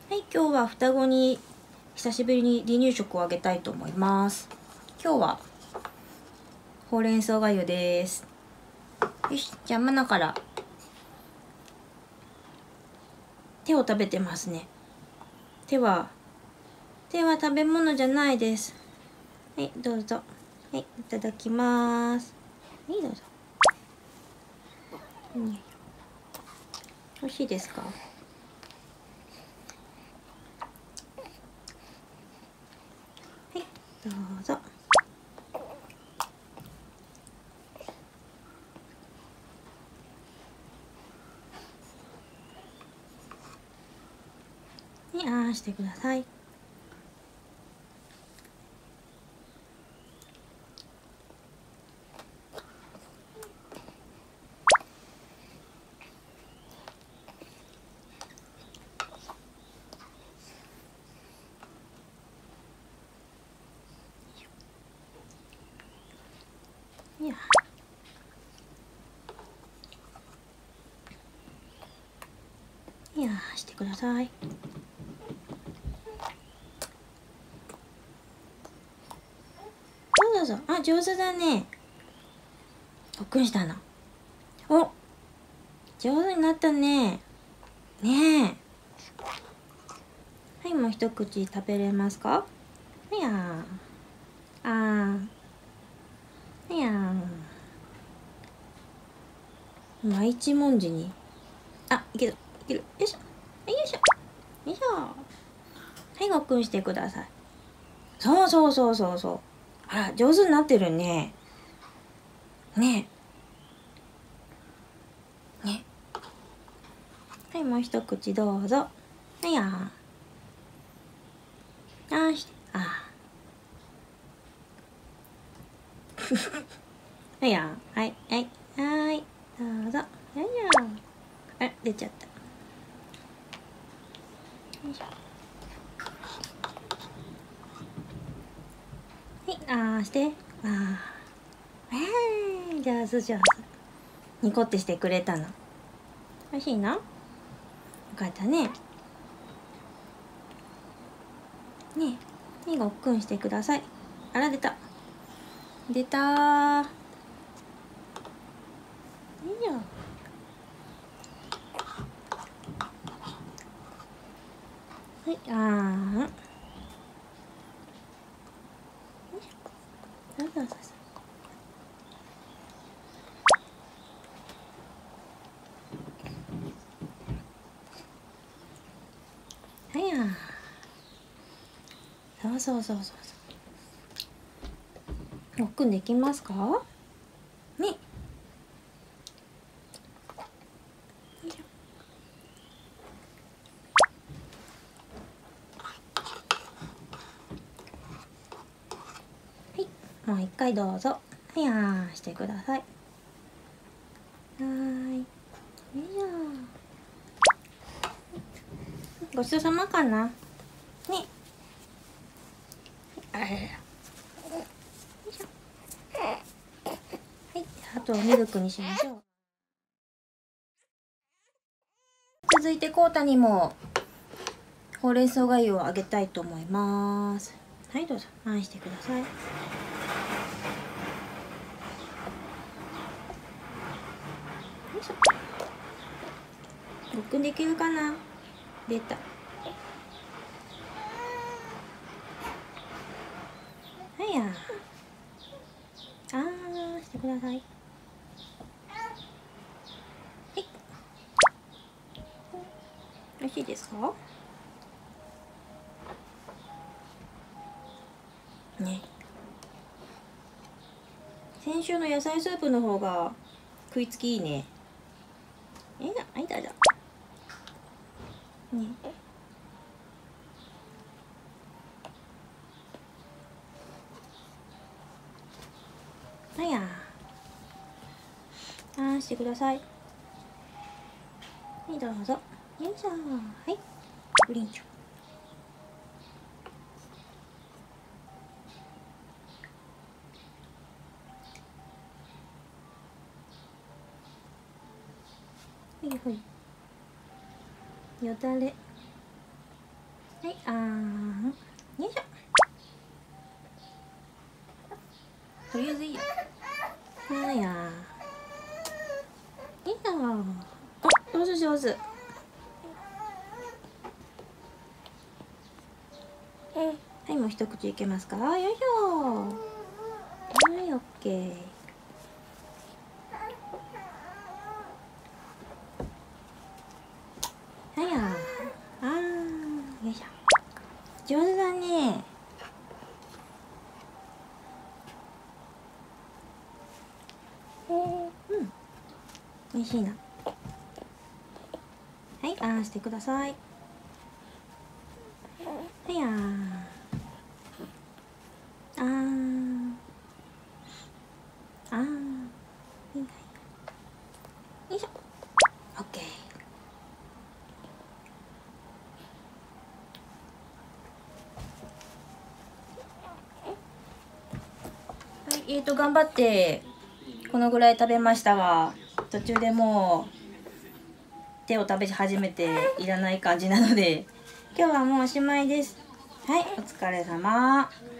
はい、今日は双子に久しぶりに離乳食をあげたいと思います。今日はほうれん草がゆです。よし、じゃあマナから手を食べてますね。手は食べ物じゃないです。はい、どうぞ。はい、いただきます。はい、どうぞ。美味しいですか？はい、どうぞ。はい、あーしてください。いや。いやーしてください。どうぞ。あ、上手だね。特訓したの。お、上手になったね。ねえ。はい、もう一口食べれますか？いやー。あー。いやー。まあ、一文字に。あ、いける。いける。よいしょ。よいしょ。よいしょ。はい、ごっくんしてください。そうそうそうそうそう。あら、上手になってるね。ねえ。ね。はい、もう一口どうぞ。いやー。あーして。あー。いやー。はい、はい。はい。どうぞ。いやいや。あ、出ちゃった。よいしょ。はい、あーして。あー。上手上手。ニコってしてくれたの。美味しいの？よかったね。ねえ。はい、ごっくんしてください。あら、出た。出たー。よいしょ。はい、あー。よいしょ。そうそうそうそう。はいやー。そうそうそうそうそう。ごっくんできますか？ね。よいしょ。はい、もう一回どうぞ。はいやーしてください。はーい。よいしょ。ごちそうさまかな。ね。あららら。よいしょ。はい、あとミルクにしましょう。続いてコウタにもほうれん草がゆをあげたいと思います。はい、どうぞ。回してください。よいしょ。ごっくんできるかな？出た。はいや。あーしてください。はい。美味しいですか？ね。先週の野菜スープの方が食いつきいいね。はい、どうぞ。ね。はいや。あーしてください。はい、どうぞ。よいしょ。はい。グリーンチョ。ほいほい。よだれ。 はいあんよいしょ。とりあえずいいよ。はいやいいよ。お上手上手。はい、もう一口いけますか。よいしょ。はい、オッケー。はいやよいしょ。上手だね。美味しいな。はい、してください。はいやいいんだよいしょ。オッケー。はい、頑張ってこのぐらい食べましたが、途中でもう手を食べ始めていらない感じなので、今日はもうおしまいです。はい、お疲れ様。